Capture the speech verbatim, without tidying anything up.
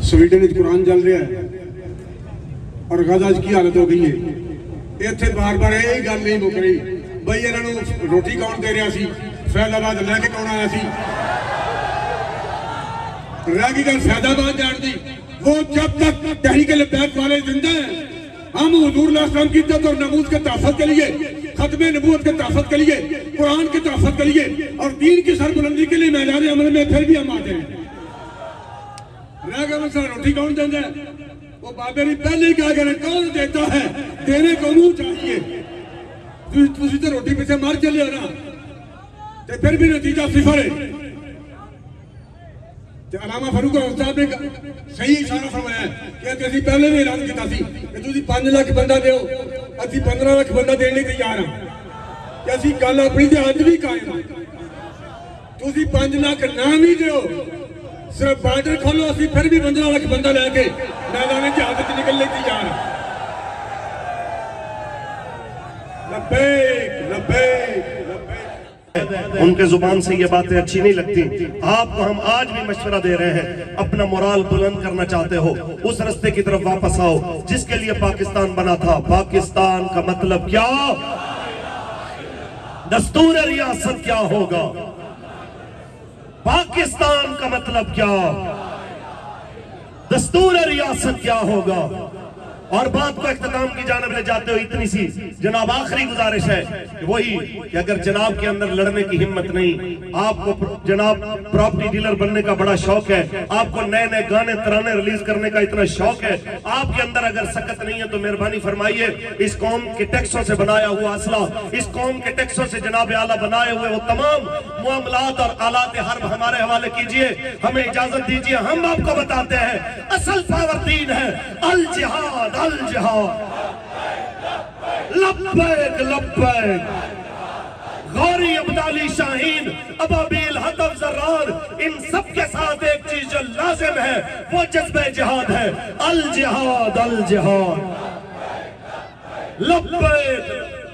Sweden Quran चल रहा है और गजा की हालत हो गई है। इत्थे बार बार यही गल नहीं मुक रही बई इन्हों रोटी कौन दे रहा सी, फैदाबाद लैके कौन आया सी। रह गई गल फैदाबाद जान दी। वो जब तक तहरीक लब्बैक वाले जिंदा हैं, हम हुजूर इस्लाम की इज्जत और नमूज के तहफ़्फ़ुज़ के लिए, खत्मे नबूवत के तहफ़्फ़ुज़ के लिए, कुरान के तहफ़्फ़ुज़ के लिए और दीन की सरबुलंदी के लिए मैदान अमल में फिर भी हम आते हैं। रह गया मसला रोटी कौन देता है। वो बाबे ने पहले ही कहा करें कौन देता है, देने को मुंह चाहिए। तुम तो रोटी पीछे मार चले हो ना, तो फिर भी नतीजा सिफर है। अलामा फारूक साहब ने सही इशारा फरमाया कि असीं पहले भी ऐलान किया सी कि तुसीं पांच लाख बंदा दो, असीं पंद्रह लाख बंदा देने तैयार हाँ कि असीं गल अपनी ते अज भी कायम हां। तुसीं पांच लाख ना भी दो, सिर्फ बार्डर खोलो, असीं फिर भी पंद्रह लाख बंदा लैके मैदान जिहाद च निकलने तैयार हां। लब्बैक लब्बैक उनके जुबान से ये बातें अच्छी नहीं लगती। आपको हम आज भी मशवरा दे रहे हैं, अपना मोराल बुलंद करना चाहते हो, उस रास्ते की तरफ वापस आओ जिसके लिए पाकिस्तान बना था। पाकिस्तान का मतलब क्या, दस्तूर रियासत क्या होगा, पाकिस्तान का मतलब क्या, दस्तूर रियासत क्या होगा। और बात को इख्तिताम की जानिब ले जाते हो इतनी सी जनाब आखिरी गुजारिश है कि वही कि अगर जनाब के अंदर लड़ने की हिम्मत नहीं, आपको जनाब प्रॉपर्टी डीलर बनने का बड़ा शौक है, आपको नए नए गाने तराने रिलीज करने का इतना शौक है, आपके अंदर अगर सकत नहीं है तो मेहरबानी फरमाइए इस कौम के टैक्सों से बनाया हुआ असला, इस कौम के टैक्सों से जनाब आला बनाए हुए वो तमाम मामलात और आलात हर्ब हमारे हवाले कीजिए, हमें इजाजत दीजिए। हम आपको बताते हैं असल पावर दीन है अल जिहाद अल जिहाद। लब्बैक लब्बैक। गौरी अब्दाली शाहीन अबाबील हतफ जर्रार, इन सब के साथ एक चीज जो लाजिम है वो जज्बे जिहाद है। अल जिहाद अल जिहाद। लब्बैक